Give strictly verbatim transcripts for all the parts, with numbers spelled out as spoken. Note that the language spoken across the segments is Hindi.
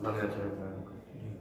मंगलाचरण प्रारंभ करते हैं।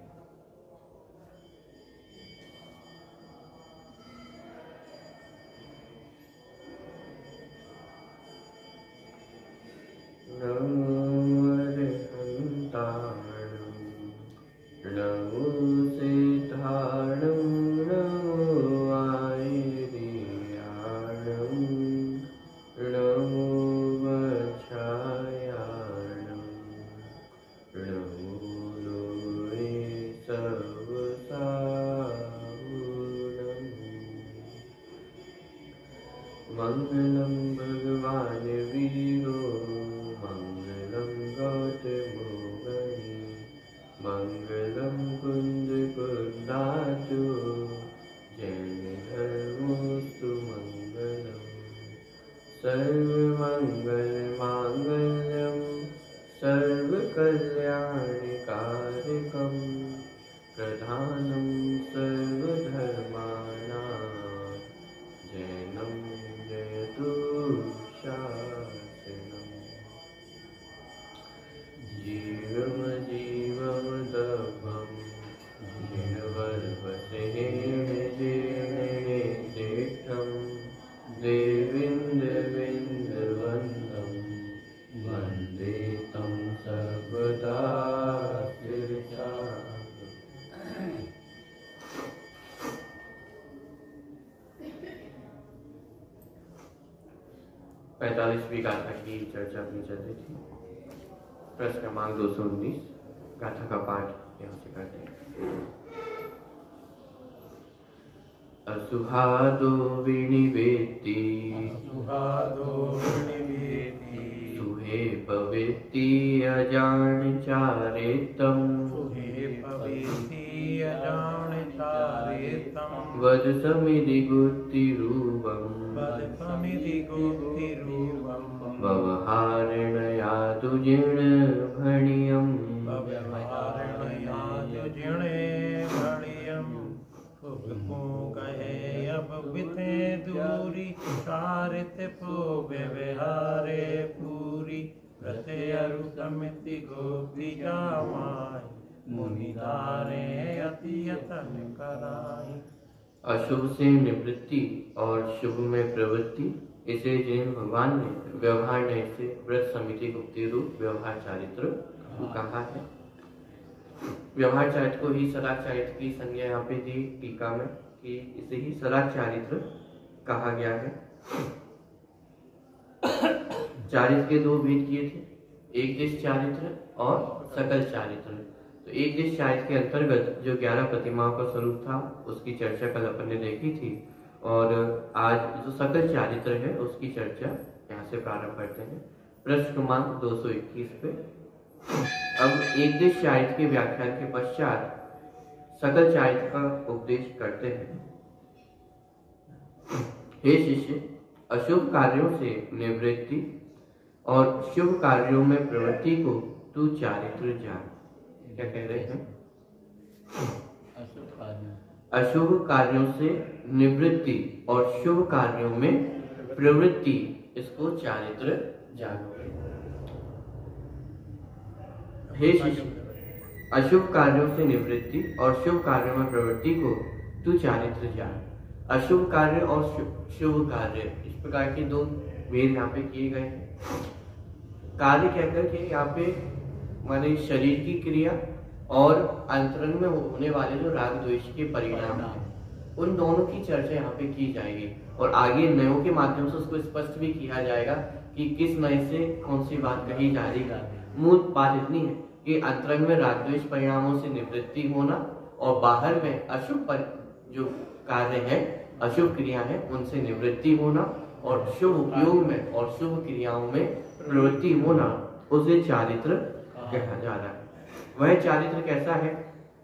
मंगलम भगवान वीरो मंगलम गौतमो गणि मंगलम कुंज कुंदाचो जैन धर्मोस्तु मंगलम सर्वमंगल मांगल्यम सर्वकल्याणकारकम प्रधानम सर्वधर्माणां जैनम जयतु शासनम जीवम जीवम दभम जिनवर्वसेन जीर्णे तीर्थम देविंद विंदवंदम वंदे तं सर्वदा तीर्था। पैंतालीसवीं गाथा की चर्चा अपनी चल रही थी। प्रश्न क्रमांक दो सौ उन्नीस गाथा का पाठ यहाँ से करते हैं। असुहादो विनिवेति असुहादो विनिवेति सुहे पवेति अजानचारेतम सुहे पवेति अजानचारेतम वद समिति गुप्तिरूपम वदसमिति गुप्तिरूपम व्यवहारणया तुजिण भणियम व्यवहारणया तुजिणे भणियम को कहे अब बिते दूरी चारित को व्यवहारे पूरी प्रते अरु समिति गोप्ति जामाय मुनिदारे अति यतन कराई। अशुभ से निवृत्ति और शुभ में प्रवृत्ति, इसे जैन भगवान ने व्यवहार नय से व्रत समिति गुप्ति रूप व्यवहार चारित्र को कहा है। व्यवहार चारित्र को ही सलाक चारित्र की संज्ञा यहाँ पे दी टीका में कि इसे ही सलाक चारित्र कहा गया है। चारित्र के दो भेद किए थे, एक देश चारित्र और सकल चारित्र। तो एक देश चारित्र के अंतर्गत जो ग्यारह प्रतिमाओं का स्वरूप था उसकी चर्चा कल अपन ने देखी थी, और आज जो सकल चारित्र है उसकी चर्चा यहाँ से प्रारंभ करते हैं। प्रश्न क्रमांक दो सौ इक्कीस पे अब एक देश चारित्र के व्याख्यान के पश्चात सकल चारित्र का उपदेश करते हैं। हे शिष्य, अशुभ कार्यों से निवृत्ति और शुभ कार्यों में प्रवृत्ति को तू चारित्र जान। क्या कह रहे हैं? अशुभ कार्यों से निवृत्ति और शुभ कार्यों में प्रवृत्ति, इसको चारित्र जानो। हे शिष्य, अशुभ कार्यों से निवृत्ति और शुभ कार्यों में प्रवृत्ति को तू चारित्र जान। अशुभ कार्य और शुभ कार्य, इस प्रकार के दो भेद यहाँ पे किए गए हैं। कार्य कहकर के यहाँ पे माने शरीर की क्रिया और अंतरंग में होने वाले जो राग द्वेष के परिणाम हैं, उन दोनों की चर्चा यहाँ पे की जाएगी, और आगे नयों के माध्यम से उसको स्पष्ट भी किया जाएगा कि किस नए से कौन सी बात कही जा रही है। मूल बात इतनी है कि अंतरंग में राग द्वेष परिणामों से निवृत्ति होना और बाहर में अशुभ जो कार्य है, अशुभ क्रिया है, उनसे निवृत्ति होना, और शुभ उपयोग में और शुभ क्रियाओं में प्रवृत्ति होना, उसे चारित्र कहा जा रहा है। वह चारित्र कैसा है?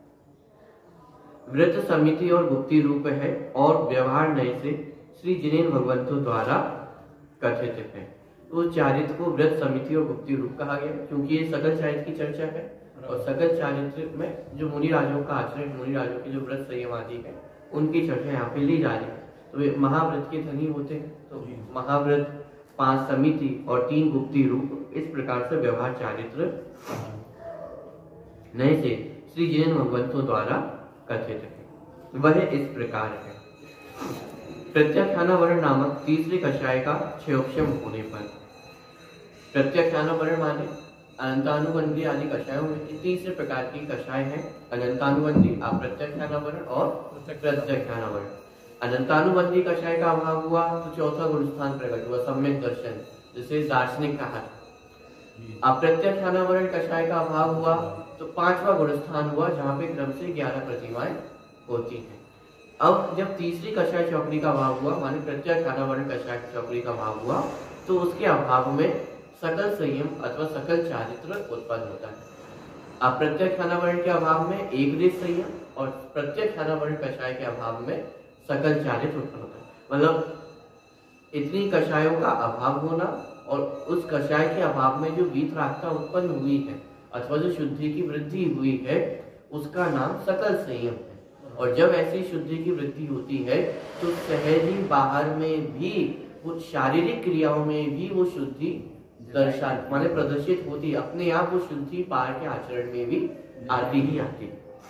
व्रत समिति और गुप्ति रूप है और व्यवहार नय से श्री जिनेन्द्र भगवंतों द्वारा कथित है। तो चारित्र को व्रत समिति और गुप्ति रूप कहा गया क्योंकि ये सकल चारित्र की चर्चा है, और सकल चारित्र में जो मुनि राजों का आचरण, मुनि राजों के जो व्रत संयम आदि है, उनकी चर्चा यहाँ पे ली जा रही है। तो वे महाव्रत के धनी होते हैं, तो महाव्रत, पांच समिति और तीन गुप्ति रूप, इस प्रकार से व्यवहार चारित्र नए से श्री जैन भगवंतों द्वारा कथित है। वह इस प्रकार है। प्रत्याख्यानावरण नामक तीसरे कषाय का क्षयोक्षम होने पर, प्रत्याख्यानावरण माने अनंतानुबंधी आदि कषायों में तीसरे प्रकार की कषाय है। अनंतानुबंधी, अप्रत्याख्यानावरण और प्रत्याख्यानावरण। अनंतानुबंधी कषाय का अभाव हुआ तो चौथा गुणस्थान प्रकट हुआ, सम्यक दर्शन, जिसे दार्शनिक कहा। अप्रत्याख्यानावरण कषाय का अभाव हुआ तो पांचवा गुणस्थान हुआ, जहां पे क्रम से ग्यारह प्रतिमाएं होती हैं। अब जब तीसरी कषाय चौकड़ी का अभाव हुआ, माने प्रत्याख्यानावरण कषाय चौकड़ी का अभाव हुआ, तो उसके अभाव में सकल संयम अथवा सकल चारित्र उत्पन्न होता है। अप्रत्याख्यानावरण के अभाव में एक देश संयम और प्रत्याख्यानावरण कषाय के अभाव में सकल चारित्र उत्पन्न होता है। मतलब इतनी कषायों का अभाव होना और उस कषाय के अभाव में जो वीतरागता उत्पन्न हुई है अथवा जो शुद्धि की वृद्धि हुई है, उसका नाम सकल संयम है। और जब ऐसी शुद्धि की वृद्धि होती है तो सहज ही बाहर में भी, वो शारीरिक क्रियाओं में भी वो शुद्धि दर्शन माने प्रदर्शित होती, अपने आप वो शुद्धि बाहर के आचरण में भी आती ही आती।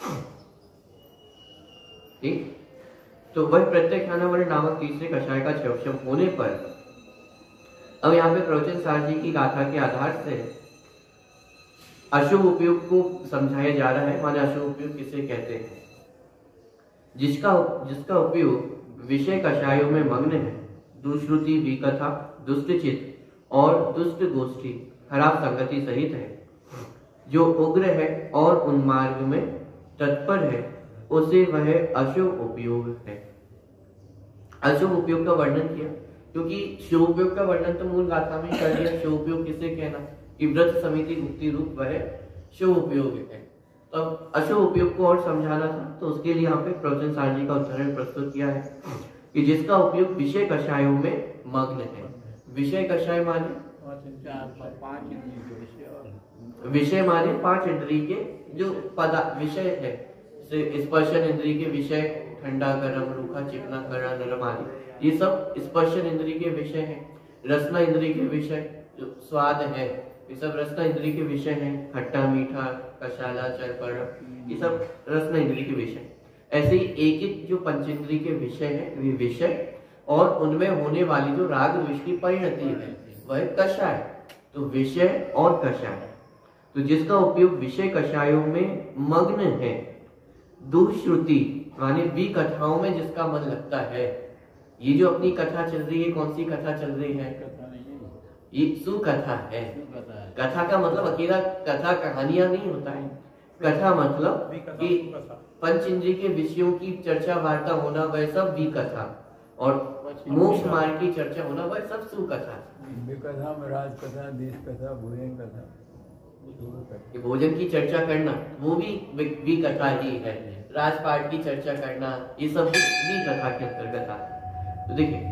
ठीक, तो वह प्रत्याख्यानावरण नामक तीसरे कषाय का क्षयोक्षम होने पर, अब यहाँ पे प्रवचन सार जी की गाथा के आधार से अशुभ उपयोग को समझाया जा रहा है। माने अशुभ उपयोग किसे कहते हैं? जिसका जिसका उपयोग विषय कषायों में मग्न है, दुष्श्रुति, विकथा, दुष्टचित और दुष्ट गोष्ठी खराब संगति सहित है, जो उग्र है और उन्मार्ग में तत्पर है, उसे वह अशुभ उपयोग है। अशुभ उपयोग का वर्णन किया, क्योंकि शुभ उपयोग का वर्णन तो मूल गाथा में कर दिया। शुभ उपयोग किसे कहना कि व्रत समिति मुक्ति रूप वह शुभ उपयोग है। तो अब अशुभ उपयोग को और समझाना था, तो उसके लिए यहाँ पे प्रवचन सार जी का उदाहरण प्रस्तुत किया है कि जिसका उपयोग विषय कषायों में मग्न है। विषय कषाय माने विषय माने पांच इंद्रिय के जो पदा विषय है, स्पर्शन इंद्रिय के विषय, ठंडा गरम, रूखा चिकना कड़ा नरम आदि, ये सब स्पर्शन इंद्रिय के विषय हैं। रसना इंद्रिय के विषय जो स्वाद है, ये सब रसना इंद्रिय के विषय हैं। खट्टा मीठा, कषाला, चरपर्ण, ये सब रसना इंद्रिय के विषय। ऐसे ही एक एक जो पंचेंद्रिय के विषय है, वे विषय, और उनमें होने वाली जो राग द्वेष की परिणति है वह कषाय। तो विषय और कषाय, तो जिसका उपयोग विषय कषायों में मग्न है, दुष्श्रुति माने विकथाओं में जिसका मन लगता है। ये जो अपनी कथा चल रही है, कौन सी कथा चल रही है? ये सुकथा है। कथा का मतलब अकेला कथा कहानियां नहीं होता है। कथा मतलब कि पंच इंद्रिय के विषयों की चर्चा वार्ता होना, वह सब विकथा, और मोक्ष मार्ग की चर्चा होना, वह सब सुकथा। विकथा में राजकथा, देश कथा, भोजन कथा, भोजन की चर्चा करना वो भी विकथा ही है। राजपाट की चर्चा करना, ये सब भी कथा के अंतर्गत आता है। तो देखिए,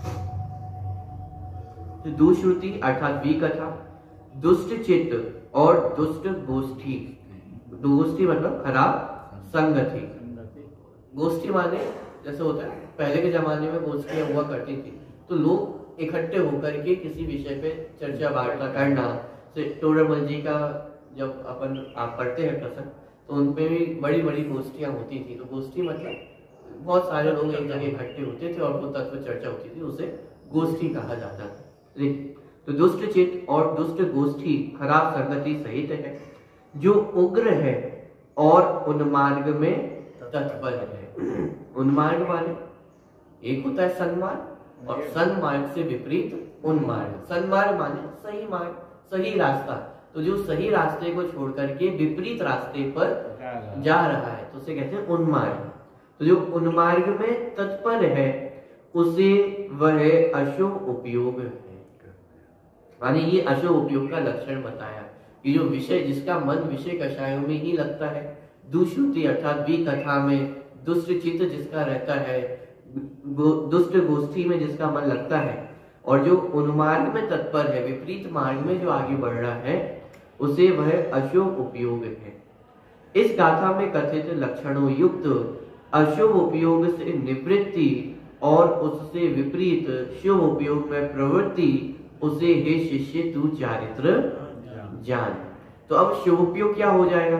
दुष्श्रुति अर्थात विकथा, दुष्ट चित्त और दुष्ट गोष्ठी। गोष्ठी मतलब खराब संगति। गोष्ठी माने जैसे होता है पहले के जमाने में गोष्ठियां हुआ करती थी, तो लोग इकट्ठे होकर के किसी विषय पे चर्चा वार्ता करना। टोडरमल जी का जब अपन आप पढ़ते हैं प्रसंग, तो उनपे भी बड़ी बड़ी गोष्ठियां होती थी। तो गोष्ठी मतलब बहुत सारे लोग एक जगह इकट्ठे होते थे और वो तत्व चर्चा होती थी, उसे गोष्ठी कहा जाता था। तो दुष्ट चित्त और दुष्ट गोष्ठी खराब संगति सहित है, जो उग्र है और उन्मार्ग में तत्पर है। उन्मार्ग माने एक होता है सन्मार्ग, और सन्मार्ग से विपरीत उन्मार्ग। सन्मार्ग माने सही मार्ग, सही रास्ता। तो जो सही रास्ते को छोड़ करके विपरीत रास्ते पर जा रहा है, तो उसे कहते हैं उन्मार्ग। तो जो उन्मार्ग में तत्पर है, उसे वह अशुभ उपयोग है। माने ये अशुभ उपयोग का लक्षण बताया कि जो विषय, जिसका मन विषय कषायों में ही लगता है, दुष्श्रुति अर्थात विकथा में, दुष्ट चित्त जिसका रहता है, दुष्ट गोष्ठी में जिसका मन लगता है, और जो उन्मार्ग में तत्पर है, विपरीत मार्ग में जो आगे बढ़ रहा है, उसे वह अशुभ उपयोग है। इस गाथा में कथित लक्षणों युक्त अशुभ उपयोग से निवृत्ति और उससे विपरीत शुभ उपयोग में प्रवृत्ति, उसे हे शिष्य तू चारित्र जान। तो अब शुभ उपयोग क्या हो जाएगा?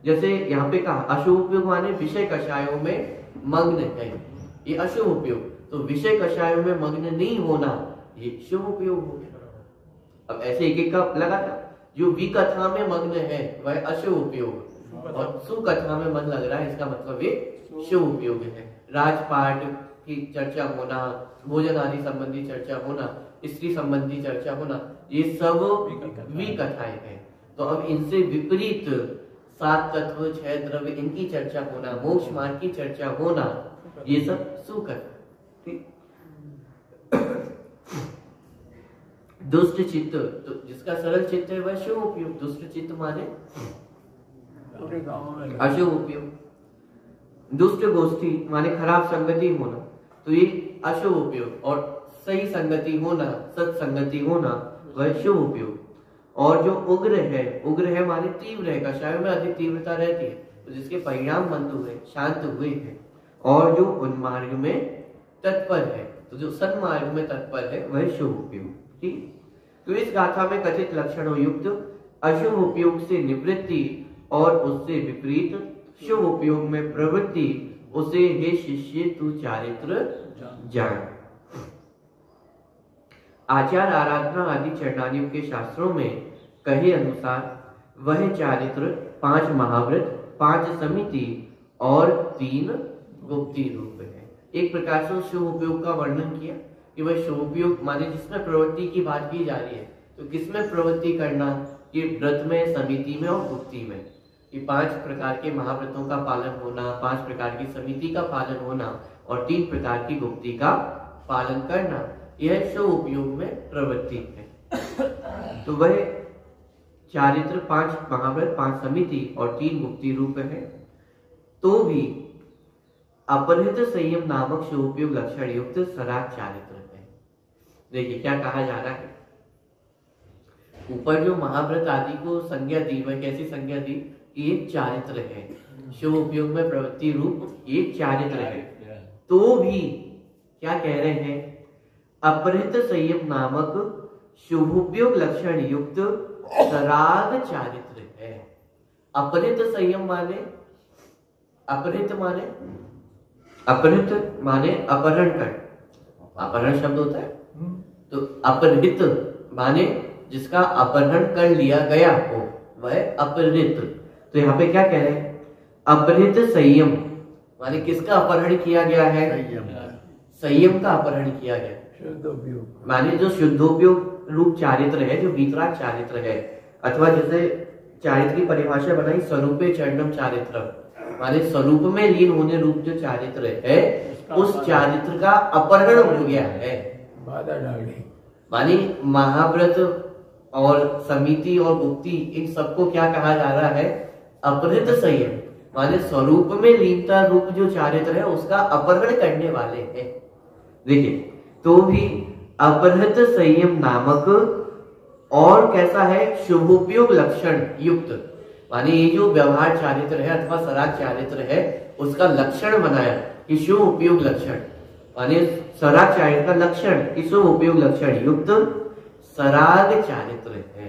जैसे यहाँ पे कहा अशुभ उपयोग माने विषय कषायों में मग्न है, ये अशुभ उपयोग। तो विषय कषायों में मग्न नहीं होना ये शुभ उपयोग हो गया। अब ऐसे एक एक का लगा था, जो विकथा में मग्न है वह अशुभ उपयोग, और सुकथा में मन लग रहा है इसका मतलब ये शुभ उपयोग है। राजपाट की चर्चा होना, भोजन आदि संबंधी चर्चा होना, स्त्री संबंधी चर्चा होना, ये सब विकथाएं हैं। तो अब इनसे विपरीत सात तत्व, छह द्रव्य, इनकी चर्चा होना, मोक्ष मार्ग की चर्चा होना, ये सब सुकथा। दुष्ट चित्त, तो जिसका सरल चित्त है वह शुभ उपयोग। दुष्ट चित्त माने अशुभ उपयोग। दुष्ट गोष्ठी माने खराब संगति होना, तो ये अशुभ उपयोग। और सही संगति होना, सत्संगति होना वह शुभ उपयोग। और जो उग्र है, उग्र है माने तीव्र है, कषायों में अधिक तीव्रता रहती है, तो जिसके परिणाम मंद हुए, शांत हुए हैं। और जो उन्मार्ग में तत्पर है, तो जो सन्मार्ग में तत्पर है वह शुभ उपयोग। ठीक, तो इस गाथा में कथित लक्षणों युक्त अशुभ उपयोग से निवृत्ति और उससे विपरीत शुभ उपयोग में प्रवृत्ति, उसे हे शिष्य तू चारित्र जान। आचार आराधना आदि चरणानियों के शास्त्रों में कहे अनुसार वह चारित्र पांच महाव्रत, पांच समिति और तीन गुप्ती रूप है। एक प्रकार से शुभ उपयोग का वर्णन किया कि वह शुभ उपयोग माने जिसमें प्रवृत्ति की बात की जा रही है, तो किसमें प्रवृत्ति करना, ये व्रत में, समिति में और गुप्ती में। ये पांच प्रकार के महाव्रतों का पालन होना, पांच प्रकार की समिति का पालन होना और तीन प्रकार की गुप्ती का पालन करना, यह शुभ उपयोग में प्रवृत्ति है। तो वह चारित्र पांच महाव्रत, पांच समिति और तीन गुप्ती रूप है। तो भी अपरिहित संयम नामक शुभ उपयोग लक्षण युक्त सराग चारित्र है। देखिए क्या कहा जा रहा है, ऊपर जो महाव्रत आदि को संज्ञा दी, वह कैसी संज्ञा दी, एक चारित्र है, शुभ उपयोग में प्रवृत्ति रूप एक चारित्र है। तो भी क्या कह रहे हैं, अपरिहित संयम नामक शुभोपयोग लक्षण युक्त सराग चारित्र है। अपरिहित संयम माने, अपरिहित माने अपहृत माने अपहरण कर, अपहरण शब्द होता है, तो अपहृत माने जिसका अपहरण कर लिया गया हो वह अपहृत। तो यहाँ पे क्या कह रहे हैं, अपहृत संयम माने किसका अपहरण किया गया है, संयम का अपहरण किया गया, शुद्धोपयोग माने जो शुद्धोपयोग रूप चारित्र है, जो वीतराग चारित्र है, अथवा जैसे चारित्र की परिभाषा बनाई स्वरूपे चरणम चारित्र माने स्वरूप में लीन होने रूप जो चारित्र है, उस चारित्र का अपहरण हो गया है, बाधा डाली। माने महाव्रत और समिति और गुप्ती, इन सबको क्या कहा जा रहा है, अपहृत संयम माने स्वरूप में लीनता रूप जो चारित्र है उसका अपहरण करने वाले हैं। देखिए, तो भी अपहृत संयम नामक और कैसा है, शुभोपयोग लक्षण युक्त माने ये जो व्यवहार चारित्र है अथवा सराग चारित्र है उसका लक्षण बनाया कि शुभ उपयोग लक्षण, माने सराग चारित्र का लक्षण कि शुभ उपयोग लक्षण युक्त सराग चारित्र है।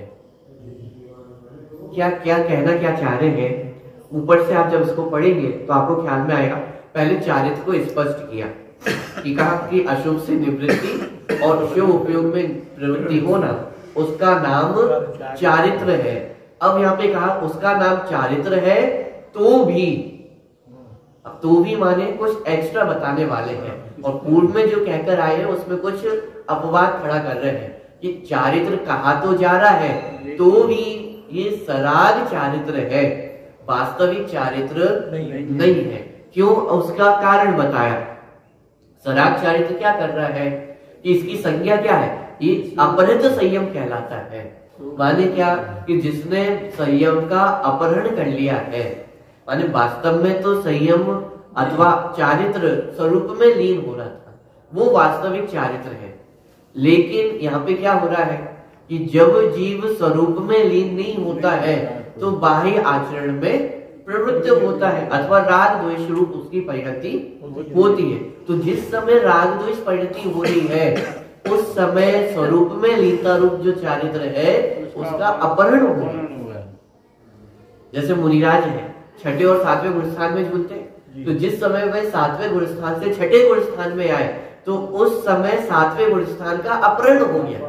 क्या क्या कहना क्या चाह रहे हैं, ऊपर से आप जब इसको पढ़ेंगे तो आपको ख्याल में आएगा। पहले चारित्र को स्पष्ट किया कि कहा कि अशुभ से निवृत्ति और शुभ उपयोग में प्रवृत्ति होना उसका नाम चारित्र है। अब यहाँ पे कहा उसका नाम चारित्र है, तो भी, अब तो भी माने कुछ एक्स्ट्रा बताने वाले हैं, और पूर्व में जो कहकर आए हैं उसमें कुछ अपवाद खड़ा कर रहे हैं कि चारित्र कहा तो जा रहा है, तो भी ये सराग चारित्र है, वास्तविक चारित्र नहीं, नहीं है। क्यों, उसका कारण बताया। सराग चारित्र क्या कर रहा है कि इसकी संज्ञा क्या है, ये अपहृत संयम कहलाता है। माने क्या कि जिसने संयम का अपहरण कर लिया है, माने वास्तव में तो संयम अथवा चारित्र स्वरूप में लीन हो रहा था, वो वास्तविक चारित्र है। लेकिन यहाँ पे क्या हो रहा है कि जब जीव स्वरूप में लीन नहीं होता है तो बाह्य आचरण में प्रवृत्त होता है अथवा राग द्वेष रूप उसकी परिणति होती है। तो जिस समय राग द्वेष परिणति हो रही है उस समय स्वरूप में लीनता रूप जो चारित्र है उसका अपहरण हो गया। जैसे मुनिराज है, छठे और सातवें गुण स्थान में झूलते हैं। तो जिस समय वह सातवें गुण स्थान से छठे गुण स्थान में आए तो उस समय सातवें गुण स्थान का अपहरण हो गया।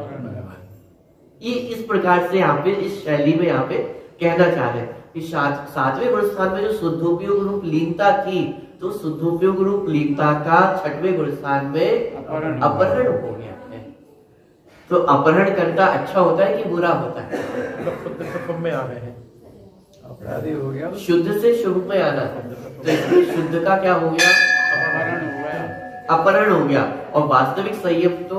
ये इस प्रकार से यहाँ पे इस शैली में यहाँ पे कहना चाह रहे हैं कि सातवें गुण स्थान में जो शुद्धोपयोग रूप लीनता थी तो शुद्धोपयोग रूप लीनता का छठवें गुण स्थान में अपहरण हो गया है। तो अपहरण करना अच्छा होता है कि बुरा होता है? में आ रहे हैं अपराधी हो गया, शुद्ध से शुभ में आना, तो इसमें शुद्ध का क्या हो गया? अपहरण हो गया, अपहरण हो गया। और वास्तविक संयम तो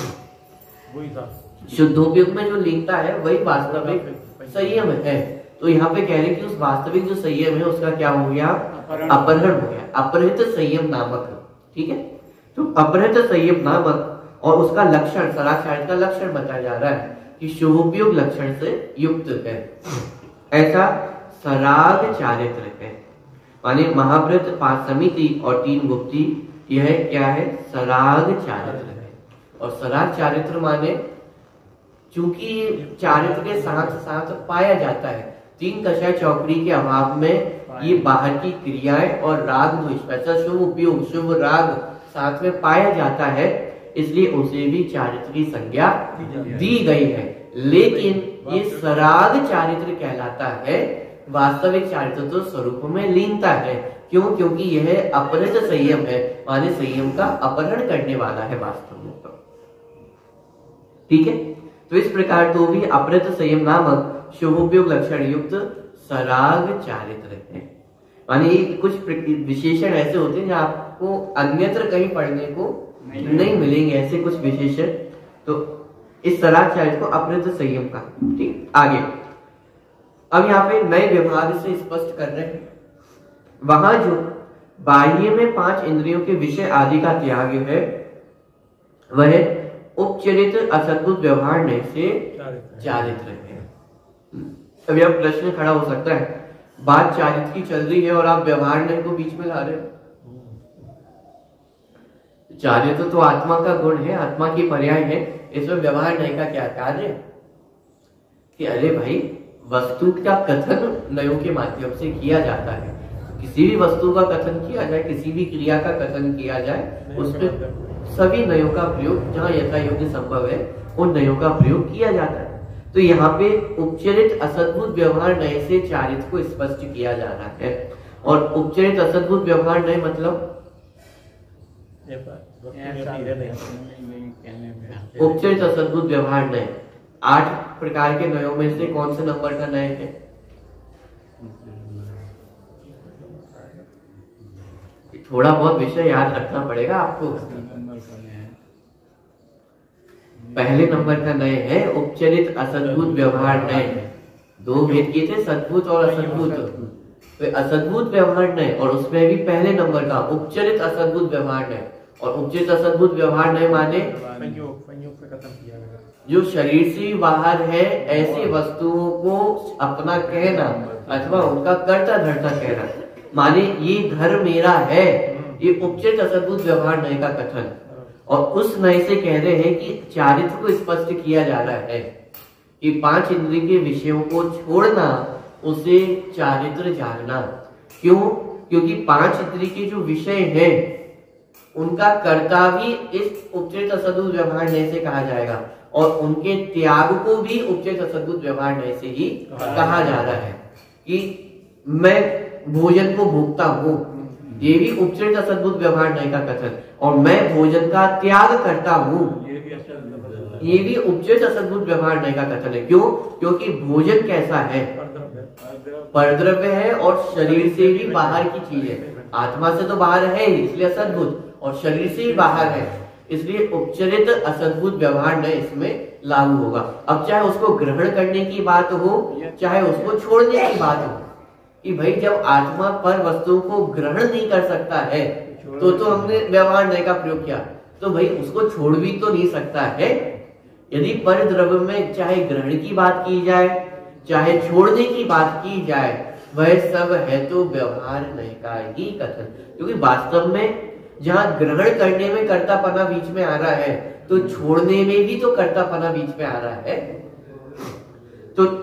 वही था, शुद्धोपयोग में जो लीनता है वही वास्तविक संयम है। तो यहाँ पे कह रहे हैं कि उस वास्तविक जो संयम है उसका क्या हो गया? अपहरण हो गया, अपहृत संयम नामक। ठीक है, तो अपहृत संयम नामक और उसका लक्षण सदाचारित्र का लक्षण बताया जा रहा है कि शुभोपयोग लक्षण से युक्त है, ऐसा सराग चारित्र है। माने महाव्रत पांच समिति और तीन गुप्ती, यह क्या है? सराग चारित्र है। और सराग चारित्र माने चूंकि चारित्र के साथ साथ पाया जाता है, तीन कषाय चौकड़ी के अभाव में ये बाहर की क्रियाएं और राग द्वेष ऐसा शुभ उपयोग शुभ राग साथ में पाया जाता है, इसलिए उसे भी चारित्र की संज्ञा दी गई है। लेकिन ये सराग चारित्र कहलाता है, वास्तविक चारित्र तो स्वरूप में लीनता है। क्यों? क्योंकि यह अपहृत संयम है, माने संयम का अपहरण करने वाला है वास्तव में। ठीक है, तो इस प्रकार तो भी अपहृत संयम नामक शुभोपयोग लक्षण युक्त सराग चारित्र है। माने कुछ विशेषण ऐसे होते हैं जो आपको अन्यत्र कहीं पढ़ने को नहीं, नहीं मिलेंगे, ऐसे कुछ विशेषण। तो इस सराग चारित्र को अपहृत संयम का। ठीक, आगे अब यहाँ पे नए विभाग से स्पष्ट कर रहे हैं, वहां जो बाह्य में पांच इंद्रियों के विषय आदि का त्याग है वह उपचरित असद्भुत व्यवहार नहीं से चारित्र है। अभी अब प्रश्न खड़ा हो सकता है, बात चारित्र की चल रही है और आप व्यवहार नहीं को बीच में ला रहे हो। चारित्र तो आत्मा का गुण है, आत्मा की पर्याय है, इसमें व्यवहार नहीं का क्या कार्य? कि अरे भाई वस्तु का कथन नयों के माध्यम से किया जाता है। किसी भी वस्तु का कथन किया जाए, किसी भी क्रिया का कथन किया जाए, उसमें सभी नयों का प्रयोग जहाँ यथा योग्य संभव है उन नयों का प्रयोग किया जाता है। तो यहाँ पे उपचरित असद्भुत व्यवहार नय से चारित्र को स्पष्ट किया जा रहा है। और उपचरित असद्भुत व्यवहार नय मतलब उपचरित असद्भुत व्यवहार नय आठ प्रकार के नयों में से कौन से नंबर का नय है? थोड़ा बहुत विषय याद रखना पड़ेगा आपको। पहले नंबर का नय है उपचरित असद्भुत व्यवहार नय। दो भेद किए थे, सद्भुत और असद्भुत। तो असद्भुत व्यवहार नय और उसमें भी पहले नंबर का उपचरित असद्भुत व्यवहार नय। और उपचरित असद्भुत व्यवहार नय माने जो शरीर से बाहर है ऐसी वस्तुओं को अपना कहना अथवा उनका कर्ता धर्ता कहना, माने ये घर मेरा है, ये उपचरित असद्भुत व्यवहार नय का कथन। और उस नय से कह रहे हैं कि चारित्र को स्पष्ट किया जा रहा है कि पांच इंद्रिय के विषयों को छोड़ना उसे चारित्र जानना। क्यों? क्योंकि पांच इंद्रिय के जो विषय हैं उनका कर्ता भी इस उपचरित असद्भुत व्यवहार नय से कहा जाएगा और उनके त्याग को भी उपचरित असद्भुत व्यवहार नय से ही कहा जा रहा है। कि मैं भोजन को भोगता हूँ, ये भी उपचरित असद्भुत व्यवहार नय का कथन। और मैं भोजन का त्याग करता हूँ, ये भी उपचरित असद्भुत व्यवहार नय का कथन है। क्यों? क्योंकि भोजन कैसा है? परद्रव्य है और शरीर से भी बाहर की चीज है। आत्मा से तो बाहर है इसलिए असद्भुत, और शरीर से ही बाहर है इसलिए उपचरित असद्भुत व्यवहार नय इसमें लागू होगा। अब चाहे उसको ग्रहण करने की बात हो चाहे उसको छोड़ने की बात हो, कि भाई जब आत्मा पर वस्तुओं को ग्रहण नहीं कर सकता है तो तो हमने व्यवहार नय का प्रयोग किया, तो भाई उसको छोड़ भी तो नहीं सकता है। यदि पर द्रव्य में चाहे ग्रहण की बात की जाए चाहे छोड़ने की बात की जाए, वह सब है तो व्यवहार नय का ही कथन। क्योंकि वास्तव में जहां ग्रहण करने में कर्तापना बीच में आ रहा है तो छोड़ने में भी तो कर्तापना बीच में आ रहा है। तो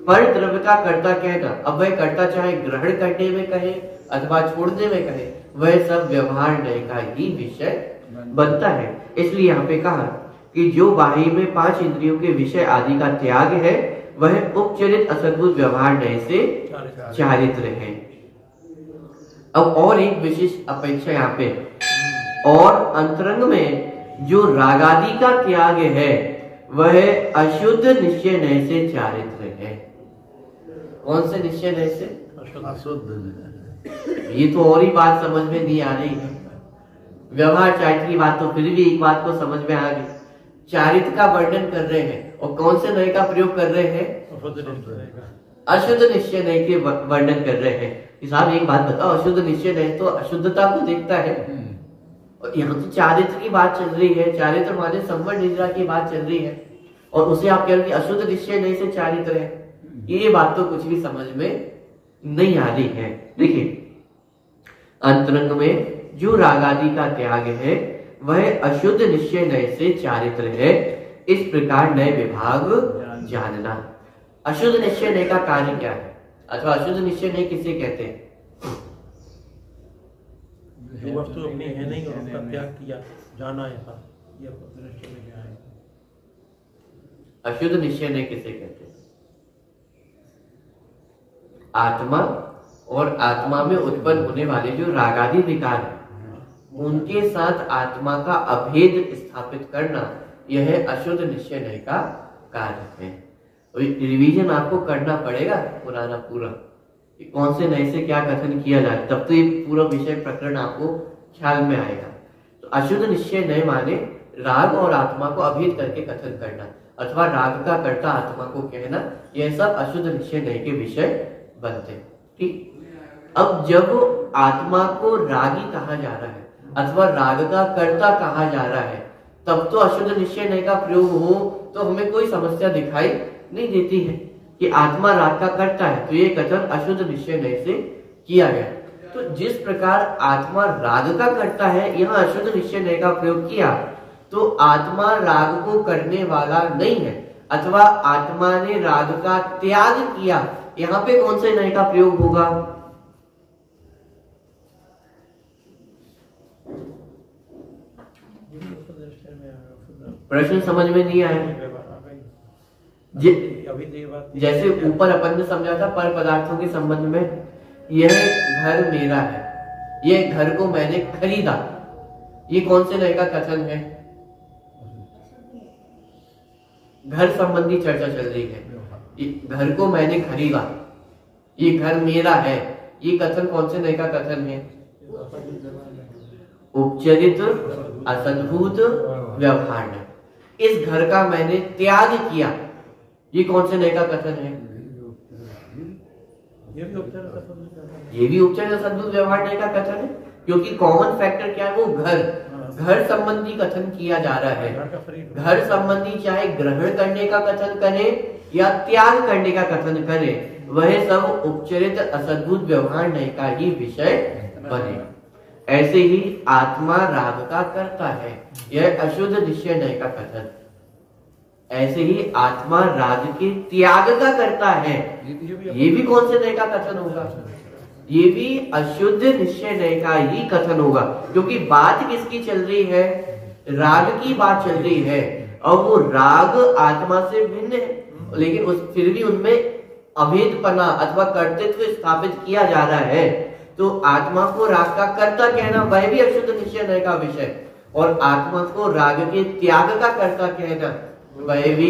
पर द्रव्य का कर्ता कहना, अब वह कर्ता चाहे ग्रहण करने में कहे अथवा छोड़ने में कहे, वह सब व्यवहार नय का ही विषय बनता है। इसलिए यहाँ पे कहा कि जो बाह्य में पांच इंद्रियों के विषय आदि का त्याग है वह उपचरित असद्भुत व्यवहार नय से चारित्र है। अब और एक विशेष अपेक्षा यहाँ पे, और अंतरंग में जो रागादि का त्याग है वह अशुद्ध निश्चय नय से चारित्र है। कौन से निश्चय नय से? अशुद्ध। ये तो और ही बात समझ में नहीं आ रही है। व्यवहार चारित्र की बात तो फिर भी एक बात को समझ में आ गई, चारित्र का वर्णन कर रहे हैं और कौन से नय का प्रयोग कर रहे हैं? अशुद्ध निश्चय नय के वर्णन कर रहे हैं। साहब एक बात बताओ, अशुद्ध निश्चय नय तो अशुद्धता को देखता है, और यहाँ तो चारित्र की बात चल रही है, चारित्र माने संवरण निद्रा की बात चल रही है, और उसे आप कह रहे हैं अशुद्ध निश्चय नय से चारित्र है। ये बात तो कुछ भी समझ में नहीं आ रही है। देखिए, अंतरंग में जो रागादि का त्याग है वह अशुद्ध निश्चय नय से चारित्र है। इस प्रकार नय विभाग जानना। अशुद्ध निश्चय नय का कार्य क्या है, अथवा अशुद्ध निश्चय नय किसे कहते हैं? जो वस्तु अपनी है नहीं और उसका त्याग किया, जाना ऐसा, ये निश्चय में क्या है? अशुद्ध निश्चय नय किसे कहते हैं? आत्मा और आत्मा में उत्पन्न होने वाले जो रागादि विकार है उनके साथ आत्मा का अभेद स्थापित करना, यह अशुद्ध निश्चय नय का कार्य है। रिवीजन आपको करना पड़ेगा पुराना पूरा, कौन से नय से क्या कथन किया जाए, तब तो ये पूरा विषय प्रकरण आपको ख्याल में आएगा। तो अशुद्ध निश्चय नय माने राग और आत्मा को अभेद करके कथन करना, अथवा राग का कर्ता आत्मा को कहना, यह सब अशुद्ध निश्चय नय के विषय बनते। ठीक, अब जब आत्मा को रागी कहा जा रहा है अथवा राग का कर्ता कहा जा रहा है, तब तो अशुद्ध निश्चय नय का प्रयोग हो तो हमें कोई समस्या दिखाई नहीं देती है कि आत्मा राग का कर्ता है, तो ये कथन अशुद्ध निश्चय नय से किया गया। तो जिस प्रकार आत्मा राग का कर्ता है, यहाँ अशुद्ध निश्चय नय का प्रयोग किया, तो आत्मा राग को करने वाला नहीं है, अथवा आत्मा ने राग का त्याग किया, यहाँ पे कौन से नय का प्रयोग होगा? प्रश्न समझ में नहीं आया? जैसे ऊपर अपन ने समझा था पर पदार्थों के संबंध में, यह घर मेरा है, यह घर को मैंने खरीदा, ये कौन से नय का कथन है? घर संबंधी चर्चा चल रही है। ये घर को मैंने खरीदा, ये घर मेरा है, ये कथन कौन से नय का कथन है? उपचरित असद्भुत व्यवहार नय। इस घर का मैंने त्याग किया, ये कौन से नय का कथन है? ये भी उपचरित असद्भुत व्यवहार नय का कथन है, क्योंकि कॉमन फैक्टर क्या है? वो घर, घर संबंधी कथन किया जा रहा है। घर संबंधी चाहे ग्रहण करने का कथन करे या त्याग करने का कथन करे, वह सब उपचरित असद्भुत व्यवहार नय का ही विषय बने। ऐसे ही आत्मा राग का करता है, यह अशुद्ध निश्चय नय का कथन। ऐसे ही आत्मा राग के त्याग का करता है, ये भी कौन से नय का कथन होगा? ये भी अशुद्ध निश्चय नय का ही कथन होगा, क्योंकि बात किसकी चल रही है? राग की बात चल रही है, और वो राग आत्मा से भिन्न है, लेकिन उस फिर भी उनमें अभेदपना अथवा कर्तृत्व स्थापित किया जा रहा है। तो आत्मा को राग का कर्ता कहना, वह भी अशुद्ध निश्चय नय का विषय, और आत्मा को राग के त्याग का कर्ता कहना, वह भी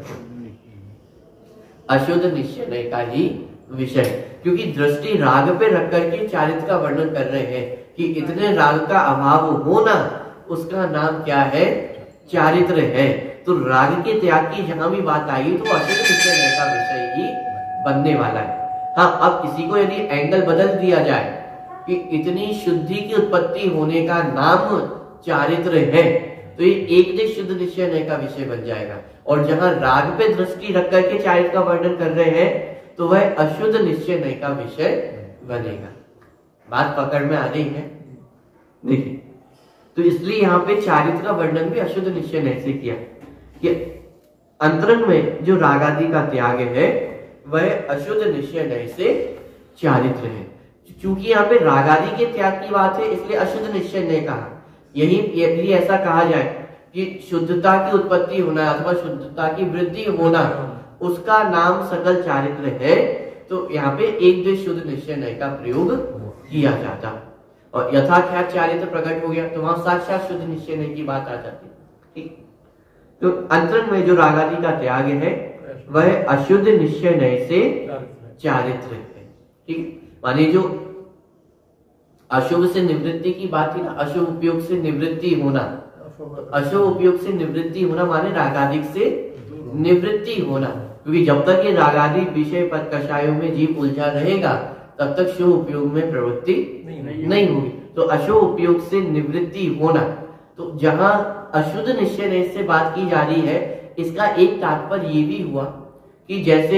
अशुद्ध निश्चय नय का ही विषय। क्योंकि दृष्टि राग पे रख करके चारित्र का वर्णन कर रहे हैं कि इतने राग का अभाव होना, उसका नाम क्या है? चारित्र है। तो राग के त्याग की जहां भी बात आई तो अशुद्ध निश्चय नय का विषय ही बनने वाला है। हाँ, अब इसी को यदि एंगल बदल दिया जाए कि इतनी शुद्धि की उत्पत्ति होने का नाम चारित्र है, तो ये एक दिश शुद्ध निश्चय नय का विषय बन जाएगा, और जहां राग पे दृष्टि रख करके चारित्र का वर्णन कर रहे हैं तो वह अशुद्ध निश्चय नय का विषय बनेगा। बात पकड़ में आ रही है? देखिए, तो इसलिए यहाँ पे चारित्र का वर्णन भी अशुद्ध निश्चय नय से किया कि अंतरंग में जो रागादि का त्याग है वह अशुद्ध निश्चय नय से चारित्र है। चूंकि यहाँ पे रागादि के त्याग की बात है इसलिए अशुद्ध निश्चय नय कहा। यही यदि ऐसा कहा जाए कि शुद्धता की उत्पत्ति होना अथवा शुद्धता की वृद्धि होना उसका नाम सकल चारित्र है तो यहाँ पे एक देश शुद्ध निश्चय नय का प्रयोग किया जाता और यथाख्यात चारित्र प्रकट हो गया तो वहां साक्षात शुद्ध निश्चय नय की बात आ जाती। ठीक, तो अंतरंग में जो रागादि का त्याग है वह अशुद्ध निश्चय नय से चारित्र है। ठीक, माने जो अशुभ से निवृत्ति की बात थी ना, अशुभ उपयोग से निवृत्ति होना, अशुभ उपयोग से निवृत्ति होना माने रागादिक से निवृत्ति होना, क्योंकि जब तक ये रागादि विषय पद कषायों में जीव उलझा रहेगा तब तक शुभ उपयोग में प्रवृत्ति नहीं, नहीं, नहीं होगी। तो अशुभ उपयोग से निवृत्ति होना, तो जहां अशुद्ध निश्चय नय से बात की जा रही है इसका एक तात्पर्य ये भी हुआ कि जैसे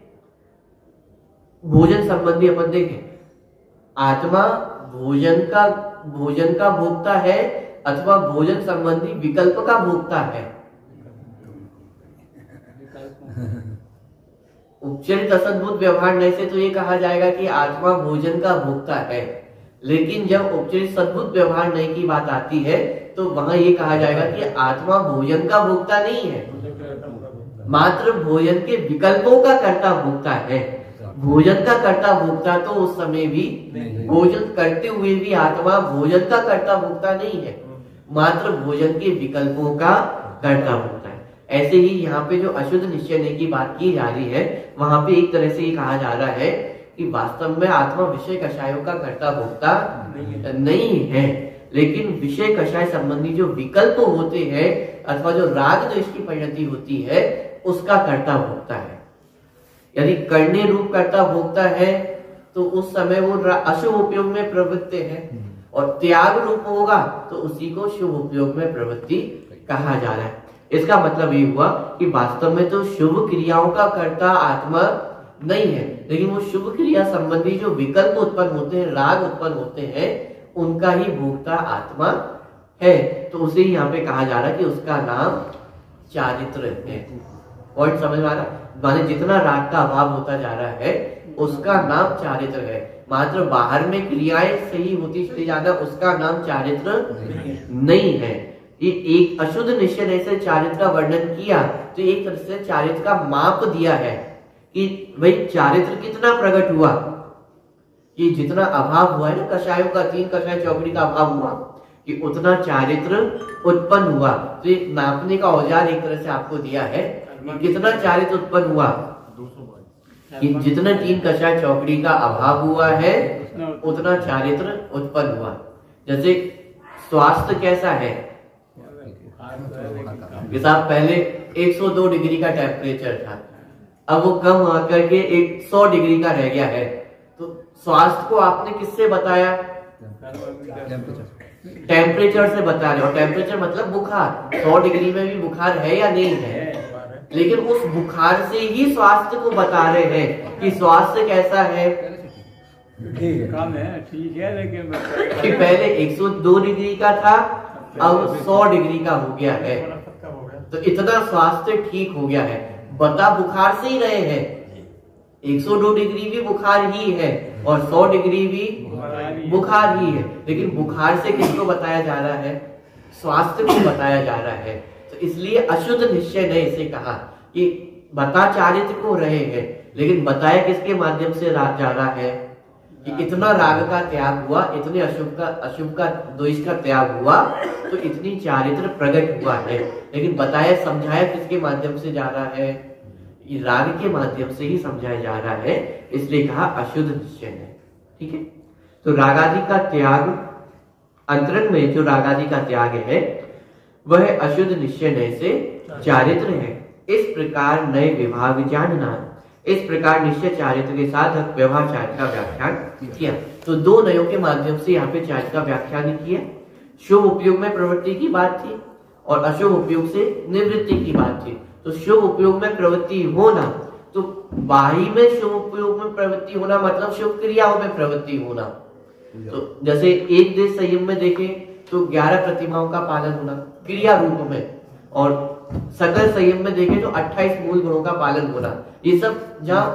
भोजन संबंधी अपन देखें, आत्मा भोजन का भोजन का भोक्ता है अथवा भोजन संबंधी विकल्प का भोक्ता है। उपचरित असद्भुत व्यवहार नय से तो ये कहा जाएगा कि आत्मा भोजन का भोक्ता है, लेकिन जब उपचरित सद्भुत व्यवहार नय की बात आती है तो वहां ये कहा जाएगा कि आत्मा भोजन का भोक्ता नहीं है, मात्र भोजन के विकल्पों का कर्ता भोक्ता है। भोजन का कर्ता भोक्ता तो उस समय भी भोजन करते हुए भी आत्मा भोजन का कर्ता भोक्ता नहीं है, मात्र भोजन के विकल्पों का कर्ता भोक्ता है। ऐसे ही यहाँ पे जो अशुद्ध निश्चय नय की बात की जा रही है वहां पे एक तरह से ये कहा जा रहा है कि वास्तव में आत्मा विषय कषायों का कर्ता भोक्ता नहीं, नहीं है, लेकिन विषय कषाय संबंधी जो विकल्प होते हैं अथवा जो राग द्वेष की परिणति होती है उसका कर्ता भोक्ता है। यदि करने रूप कर्ता भोक्ता है तो उस समय वो अशुभ उपयोग में प्रवृत्त है और त्याग रूप होगा तो उसी को शुभ उपयोग में प्रवृत्ति कहा जा रहा है। इसका मतलब ये हुआ कि वास्तव में तो शुभ क्रियाओं का कर्ता आत्मा नहीं है, लेकिन वो शुभ क्रिया संबंधी जो विकल्प उत्पन्न होते हैं, राग उत्पन्न होते हैं, उनका ही भोक्ता आत्मा है। तो उसे यहाँ पे कहा जा रहा है कि उसका नाम चारित्र है। पॉइंट समझ में आ रहा है? माने जितना राग का अभाव होता जा रहा है उसका नाम चारित्र है, मात्र बाहर में क्रियाएं सही होती चली जाना उसका नाम चारित्र नहीं है। ये एक अशुद्ध निश्चय नय से चारित्र का वर्णन किया तो एक तरह से चारित्र का माप दिया है कि भाई चारित्र कितना प्रकट हुआ, कि जितना अभाव हुआ है ना कषायों का, तीन कषाय चौकड़ी का अभाव हुआ कि उतना चारित्र उत्पन्न हुआ। तो ये नापने का औजार एक तरह से आपको दिया है कि कितना चारित्र उत्पन्न हुआ, कि जितना तीन कषाय चौकड़ी का अभाव हुआ है उतना चारित्र उत्पन्न हुआ। जैसे स्वास्थ्य कैसा है कि साहब पहले एक सौ दो डिग्री का टेम्परेचर था, अब वो कम आकर के एक सौ डिग्री का रह गया है। तो स्वास्थ्य को आपने किससे बताया? टेम्परेचर से बता रहे हो। टेम्परेचर मतलब बुखार, सौ डिग्री में भी बुखार है या नहीं है, लेकिन उस बुखार से ही स्वास्थ्य को बता रहे हैं कि स्वास्थ्य कैसा है। ठीक है, कम है, ठीक है, लेकिन कि पहले एक सौ दो डिग्री का था अब सौ डिग्री का हो गया है, तो इतना स्वास्थ्य ठीक हो गया है। बता बुखार से ही रहे हैं, एक सौ दो डिग्री भी बुखार ही है और सौ डिग्री भी बुखार ही है, लेकिन बुखार से किसको बताया जा रहा है? स्वास्थ्य को बताया जा रहा है। तो इसलिए अशुद्ध निश्चय नय इसे कहा कि बता चारित्र को रहे हैं, लेकिन बताया किसके माध्यम से जा रहा है कि इतना राग का त्याग हुआ, इतने अशुभ का अशुभ का द्वेष का त्याग हुआ तो इतनी चारित्र प्रकट हुआ है, लेकिन बताया समझाया किसके माध्यम से जा रहा है? राग के माध्यम से ही समझाया जा रहा है, इसलिए कहा अशुद्ध निश्चय है। ठीक है, तो रागादि का त्याग, अंतरंग में जो रागादि का त्याग है वह अशुद्ध निश्चय नय से चारित्र है। इस प्रकार नए विभाग जानना, इस प्रकार निश्चय चारित्र के साथ व्यवहार चारित्र का व्याख्यान किया। तो दो नयों के माध्यम से यहाँ पे चारित्र का व्याख्यान किया। शुभ उपयोग में प्रवृत्ति की बात थी और अशुभ उपयोग से निवृत्ति की बात थी। तो शुभ उपयोग में प्रवृत्ति होना, तो बाही में शुभ उपयोग में प्रवृत्ति होना मतलब शुभ क्रियाओं में प्रवृत्ति होना। तो जैसे एक देश संयम में देखें तो ग्यारह प्रतिमाओं का पालन होना क्रिया रूप में, और सकल संयम में देखें तो अट्ठाईस मूल गुणों का पालन होना। ये सब जहाँ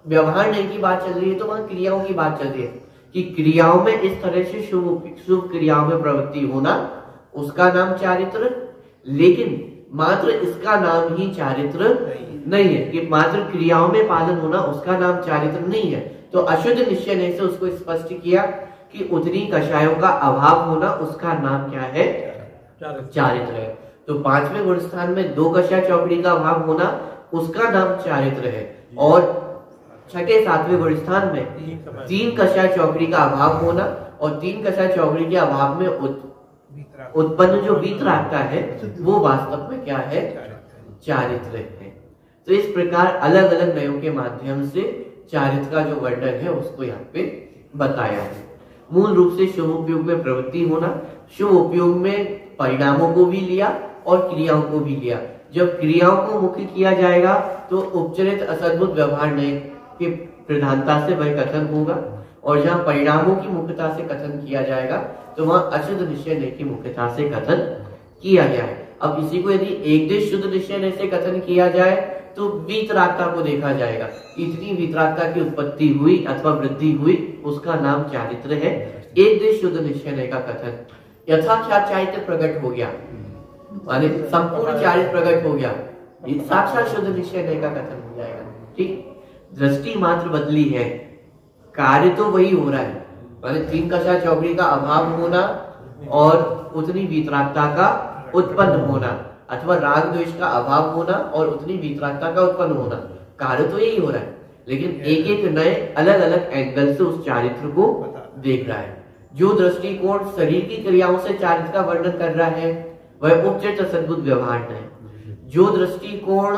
व्यवहार नहीं की बात चल रही है तो वहां क्रियाओं की बात चल रही है कि क्रियाओं में इस तरह से शुभ शुभ क्रियाओं में प्रवृत्ति होना उसका नाम चारित्र, लेकिन मात्र इसका नाम ही चारित्र नहीं है कि मात्र क्रियाओं में पालन होना उसका नाम चारित्र नहीं है। तो अशुद्ध निश्चय ने से उसको स्पष्ट किया कि उतनी कषायों का अभाव होना उसका नाम क्या है, चारित्र है। तो पांचवें गुण स्थान में दो कषाय चौकड़ी का अभाव होना उसका नाम चारित्र है, और छठे सातवें गुण स्थान में तीन कषाय चौकड़ी का अभाव होना और तीन कषाय चौकड़ी के अभाव में उत्पन्न जो वीतरागता है वो वास्तव में क्या है, चारित्र है। तो इस प्रकार अलग अलग नयों के माध्यम से चारित्र का जो वर्णन है उसको यहाँ पे बताया है। मूल रूप से शुभ उपयोग में प्रवृत्ति होना, शुभ उपयोग में परिणामों को भी लिया और क्रियाओं को भी लिया। जब क्रियाओं को मुख्य किया जाएगा तो उपचरित असद्भुत व्यवहार नय की प्रधानता से वह कथन होगा, और जहाँ परिणामों की मुख्यता से कथन किया जाएगा तो वहां अशुद्ध निश्चय नय की मुख्यता से कथन किया गया है। अब इसी को यदि एक देश शुद्ध निश्चय नय से कथन किया जाए तो वीतरागता को देखा जाएगा, इतनी वीतरागता की उत्पत्ति हुई अथवा वृद्धि हुई उसका नाम चारित्र है। एक देश शुद्ध निश्चय नय का कथन यथाख्यात चारित्र प्रकट हो गया, माने संपूर्ण चारित्र प्रकट हो गया, साक्षात शुद्ध निश्चय नय का कथन हो जाएगा। ठीक, दृष्टि मात्र बदली है, कार्य तो वही हो रहा है, माने तीन कषाय चौकड़ी का अभाव होना और उतनी वीतरागता का उत्पन्न होना, अथवा राग द्वेष का अभाव होना और उतनी वीतरागता का उत्पन्न होना, कार्य तो यही हो रहा है, लेकिन एक एक नए अलग अलग एंगल से उस चारित्र को देख रहा है। जो दृष्टिकोण शरीर की क्रियाओं से चारित्र का वर्णन कर रहा है वह उपचरित असद्भुत व्यवहार है। जो दृष्टिकोण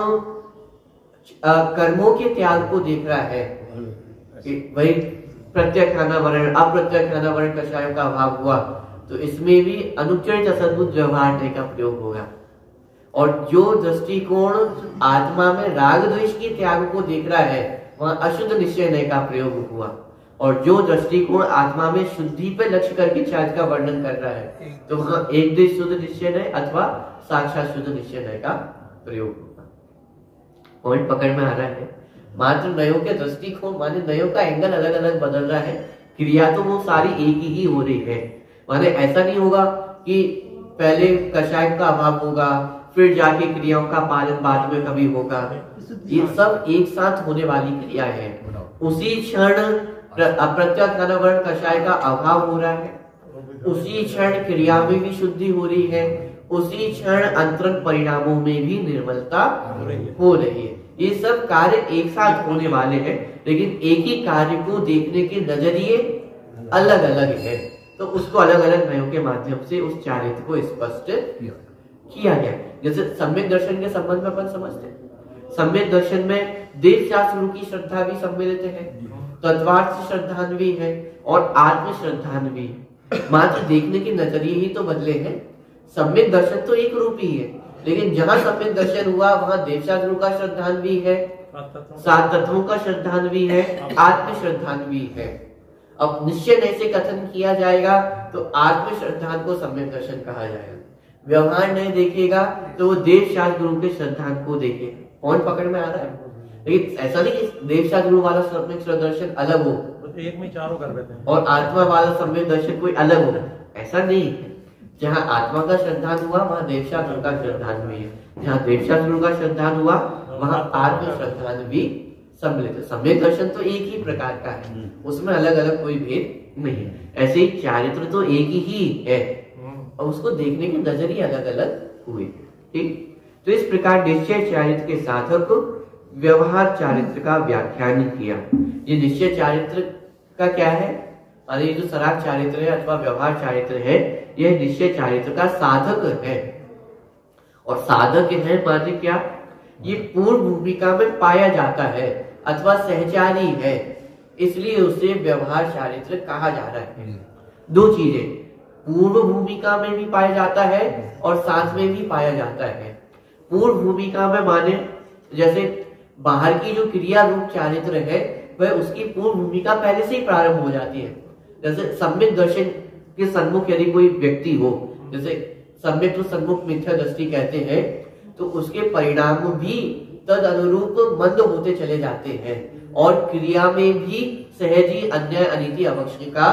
कर्मों के त्याग को देख रहा है वही प्रत्यक्षाना वर्ण अप्रत्यक्षाना वर्ण कषायों का अभाव हुआ, तो इसमें भी अनुचरित असद्भुत व्यवहार का प्रयोग होगा। और जो दृष्टिकोण आत्मा में राग द्वेष के त्याग को देख रहा है वहां अशुद्ध निश्चय नय का प्रयोग हुआ, और जो दृष्टिकोण आत्मा में शुद्धि पे लक्ष्य करके चारित्र का वर्णन कर रहा है तो वहां एक देश शुद्ध निश्चय नय अथवा साक्षात शुद्ध निश्चय नय का प्रयोग होगा। पॉइंट पकड़ में आ रहा है। मात्र नयों के दृष्टिकोण माने नयों का एंगल अलग अलग बदल रहा है, क्रिया तो वो सारी एक ही हो रही है। माने ऐसा नहीं होगा कि पहले कषाय का अभाव होगा फिर जाके क्रियाओं का पालन बाद में कभी होगा, ये सब एक साथ होने वाली क्रिया है। उसी क्षण अप्रत्यक्ष वर्ण कषाय का अभाव हो रहा है, उसी क्षण क्रिया में भी शुद्धि हो रही है, उसी क्षण अंतरंग परिणामों में भी निर्मलता हो रही है। ये सब कार्य एक साथ होने वाले हैं, लेकिन एक ही कार्य को देखने के नजरिए अलग अलग है, तो उसको अलग अलग नयों के माध्यम से उस चारित्र को स्पष्ट किया गया। जैसे सम्यक दर्शन के संबंध में अपन समझते हैं, सम्यक दर्शन में देव शास्त्रों की श्रद्धा भी सम्मिलित है, तत्वार्थ श्रद्धान्वी है और आत्म श्रद्धान्वी है। मात्र देखने के नजरिए ही तो बदले हैं। सम्यक दर्शन तो एक रूप ही है, लेकिन जहां सम्यक दर्शन हुआ वहां देवशास्त्रों का श्रद्धान्वी है, सात तत्वों का श्रद्धान्वी है, आत्म श्रद्धान्वी है। अब निश्चय नय से कथन किया जाएगा तो आत्म श्रद्धान को सम्यक दर्शन कहा जाएगा। व्यवहार नहीं देखेगा तो वो देवशास्त्र गुरु के श्रद्धान को देखे। कौन पकड़ में आ रहा है? लेकिन ऐसा नहीं कि देवशास्त्र गुरु वाला सम्यक दर्शन अलग हो तो एक में चारों कर देते हैं और आत्मा वाला सम्यक दर्शन कोई अलग हो, ऐसा नहीं है। जहाँ आत्मा का श्रद्धान हुआ वहाँ देवशास्त्र का श्रद्धान भी है, जहाँ देवशास्त्र का श्रद्धान हुआ वहाँ आत्म श्रद्धान भी सम्मिलित है। सम्यक दर्शन तो एक ही प्रकार का है, उसमें अलग अलग कोई भेद नहीं है। ऐसे ही चारित्र तो एक ही है और उसको देखने के नजरिए अलग अलग हुए। ठीक, तो इस प्रकार निश्चय चारित्र के साधक व्यवहार चारित्र का व्याख्यान किया। ये निश्चय चारित्र का क्या है? अरे ये जो सराग चारित्र है अथवा व्यवहार चारित्र है, यह निश्चय चारित्र का साधक है। और साधक है माने क्या? ये पूर्व भूमिका में पाया जाता है अथवा सहचारी है, इसलिए उसे व्यवहार चारित्र कहा जा रहा है। दो चीजें, पूर्व भूमिका में भी पाया जाता है और साथ में भी पाया जाता है। पूर्व भूमिका में माने जैसे बाहर की जो क्रिया रूप चारित्र है वह उसकी पूर्व भूमिका पहले से ही प्रारंभ हो जाती है। जैसे सम्यक दर्शन के सन्मुख यदि कोई व्यक्ति हो, जैसे सम्यक तो सन्मुख मिथ्या दृष्टि कहते हैं, तो उसके परिणाम भी तद अनुरूप मंद होते चले जाते हैं। और क्रिया में भी सहजी अन्याय अनीति अवक्ष्य का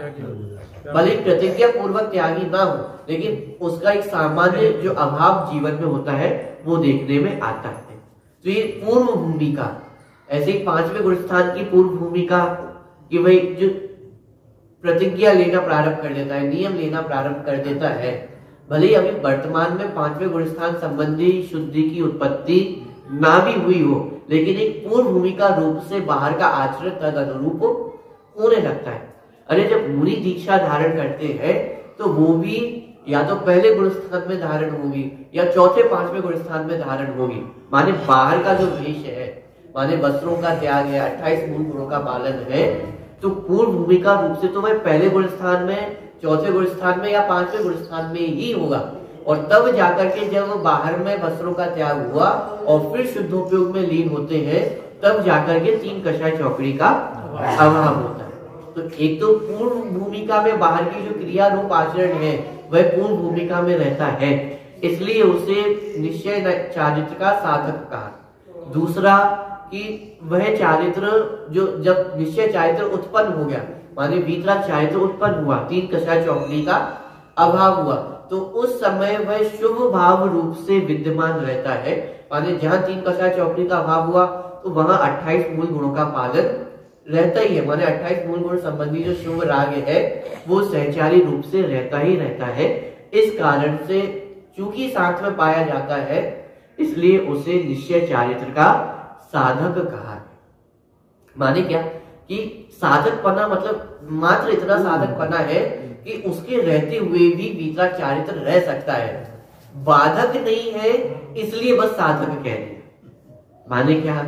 भले प्रतिज्ञा पूर्वक त्यागी ना हो, लेकिन उसका एक सामान्य जो अभाव जीवन में होता है वो देखने में आता है। तो ये पूर्व भूमिका, ऐसे ही पांचवें गुणस्थान की पूर्व भूमिका कि भाई जो प्रतिज्ञा लेना प्रारंभ कर देता है, नियम लेना प्रारंभ कर देता है, भले ही अभी वर्तमान में पांचवें गुणस्थान संबंधी शुद्धि की उत्पत्ति ना भी हुई हो, लेकिन एक पूर्व भूमिका रूप से बाहर का आचरण तद अनुरूप होने लगता है। अरे जब मुनि दीक्षा धारण करते हैं तो वो भी या तो पहले गुणस्थान में धारण होगी या चौथे पांचवें गुणस्थान में धारण होगी। माने बाहर का जो वेश है, माने वस्त्रों का त्याग है, अट्ठाईस मूल गुणों का पालन है, तो पूर्व भूमिका रूप से तो वह पहले गुणस्थान में, चौथे गुणस्थान में या पांचवें गुणस्थान में ही होगा। और तब जाकर के जब बाहर में वस्त्रों का त्याग हुआ और फिर शुद्धोपयोग में लीन होते हैं, तब जाकर के तीन कषाय चौकड़ी का अभाव होता है। तो एक तो पूर्व भूमिका में बाहर की जो क्रिया रूप आचरण है वह पूर्व भूमिका में रहता है, इसलिए उसे निश्चय चारित्र का साधक कहा। दूसरा कि वह चारित्र जो जब निश्चय चारित्र उत्पन्न हो गया, माने वीतराग चारित्र उत्पन्न हुआ, तीन कषाय चौकड़ी का अभाव हुआ, तो उस समय वह शुभ भाव रूप से विद्यमान रहता है। माने जहां तीन कषाय चौकड़ी का अभाव हुआ तो वहां अट्ठाईस मूल गुणों का पालन रहता ही है। माने अट्ठाईस मूल गुण संबंधी जो शुभ राग है वो सहचारी रूप से रहता ही रहता है। इस कारण से चूंकि साथ में पाया जाता है, इसलिए उसे निश्चय चारित्र का साधक कहा है। माने क्या कि साधक पना मतलब मात्र इतना साधक पना है कि उसके रहते हुए भी वीतराग चारित्र रह सकता है, बाधक नहीं है, इसलिए बस साधक कह दिया। माने क्या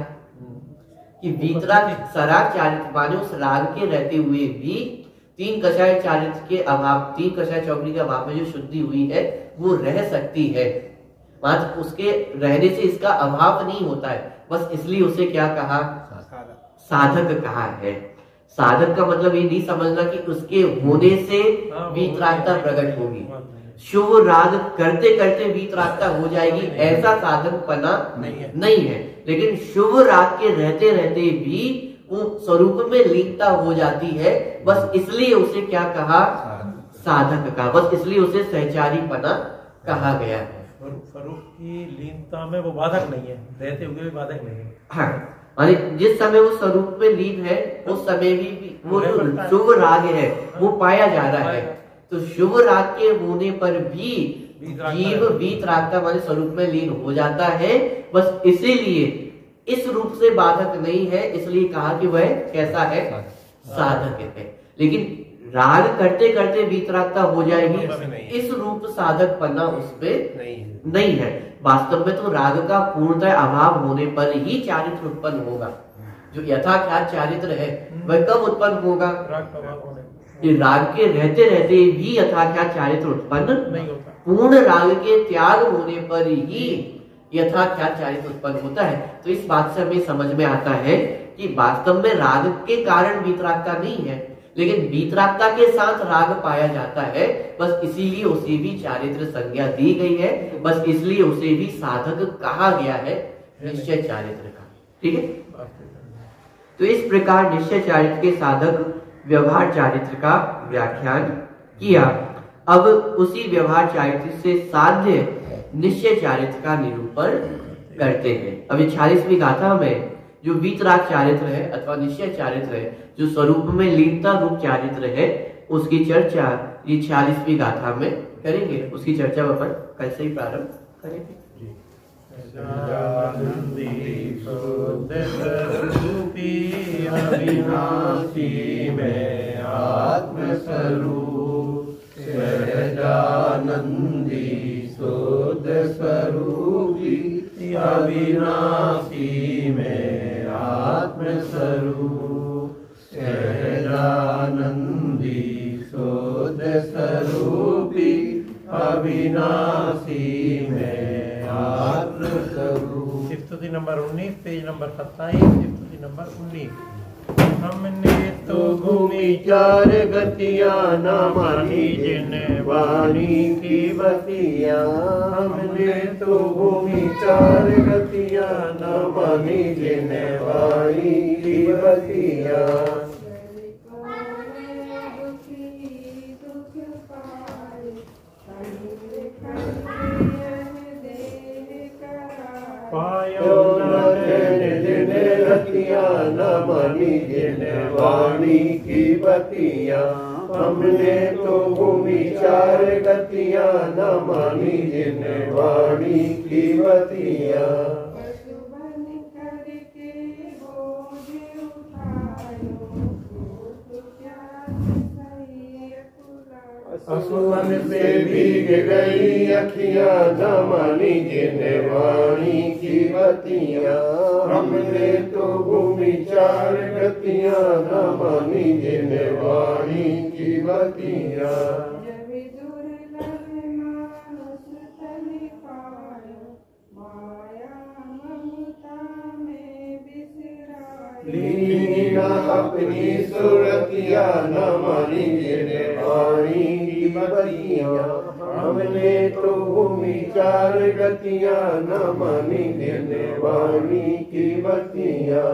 कि वीतराग सराग चारित्र, माने उस राग के रहते हुए भी तीन कषाय चारित्र के अभाव, तीन कषाय चौकड़ी के अभाव में जो शुद्धि हुई है वो रह सकती है, मात्र उसके रहने से इसका अभाव नहीं होता है, बस इसलिए उसे क्या कहा, साधक कहा है। साधक का मतलब ये नहीं समझना कि उसके होने से वीतरागता प्रकट होगी, शुभ राग करते करते वीतरागता हो जाएगी, ऐसा साधक पना नहीं है, नहीं है। लेकिन शुभ राग के रहते रहते भी वो स्वरूप में लीनता हो जाती है, बस इसलिए उसे क्या कहा, साधक का, बस इसलिए उसे सहचारी पना कहा गया है। स्वरूप की लीनता में वो बाधक नहीं है, रहते हुए भी बाधक नहीं है। हाँ, माने जिस समय वो स्वरूप में लीन है उस समय भी वो जो शुभ राग है वो पाया जा रहा है, तो शुभ राग के होने पर भी जीव वीतरागता माने स्वरूप में लीन हो जाता है, बस इसीलिए इस रूप से बाधक नहीं है, इसलिए कहा कि वह कैसा है, साधक है। लेकिन राग करते करते वीतरागता हो जाएगी, इस रूप साधक पन्ना उसमें नहीं है, नहीं है। वास्तव में तो राग का पूर्णतः अभाव होने पर ही चारित्र उत्पन्न होगा। जो यथाख्यात चारित्र है वह कब उत्पन्न होगा, ये राग के रहते रहते भी यथाख्यात चारित्र उत्पन्न नहीं होता, पूर्ण राग के त्याग होने पर ही यथाख्यात चारित्र उत्पन्न होता है। तो इस बात से हमें समझ में आता है कि वास्तव में राग के कारण वीतरागता नहीं है, लेकिन वीतरागता के साथ राग पाया जाता है, बस इसीलिए उसे भी चारित्र संज्ञा दी गई है, बस इसलिए उसे भी साधक कहा गया है निश्चय चारित्र का। ठीक है, तो इस प्रकार निश्चय चारित्र के साधक व्यवहार चारित्र का व्याख्यान किया। अब उसी व्यवहार चारित्र से साध्य निश्चय चारित्र का निरूपण करते हैं। अभी छियालीसवीं गाथा में जो वीतराग चारित्र है अथवा निश्चय चारित्र है, जो स्वरूप में लीनता रूप चारित्र है, उसकी चर्चा ये छियालीसवीं गाथा में करेंगे। उसकी चर्चा अपन कल से ही प्रारंभ करेंगे। अविनाशी में आत्मस्वरूप सहजानंदी शुद्ध स्वरूपी, अविनाशी में आत्मस्वरूप सहजानंदी शुद्ध स्वरूपी, अविनाशी में आत्मस्वरूप। स्तुति नंबर उन्नीस, पेज नंबर सत्ताईस, स्तुति नंबर उन्नीस। हमने तो भूमि चार गतियां न मानी जिन वाणी की बतियां। हमने तो भूमि चार गतियां न मानी जिन वाणी की बतियां। पायो जिन रतियां न मानी जिन वाणी की बतियां। हमने तो भूमि चार गतियां न मानी जिन वाणी की बतियां। असुवन से भीग गई अखियां न मानी जिन वाणी की बतियां। हमने तो भूमि चार गतियां न मानी जिन वाणी की बतियां। लीना अपनी सूरतिया न मानी जिन वाणी की बतियां। हमने तो भूमि चार गतियां न मानी जिन वाणी की बतियां।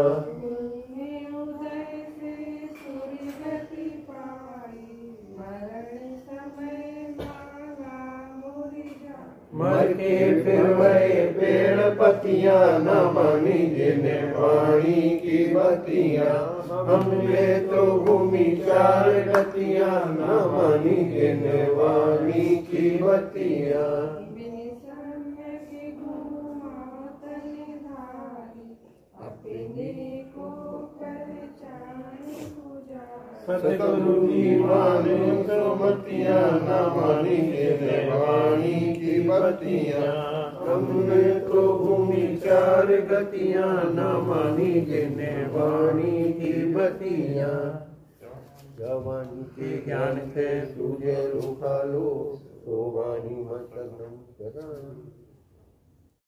मर के फिर वही पेड़ पतियां न मानी जिन वाणी की बतियां। हमने तो भूमि चार गतियां न मानी जिन वाणी की बतियां। सतगुरु की माने सुमतियां न मानी जिन वाणी की बतियां। हमने तो भूमि चार गतियां न मानी जिन वाणी की बतियां। जवानी के ज्ञान से सूझे रोका लो तो वाणी मत करानी।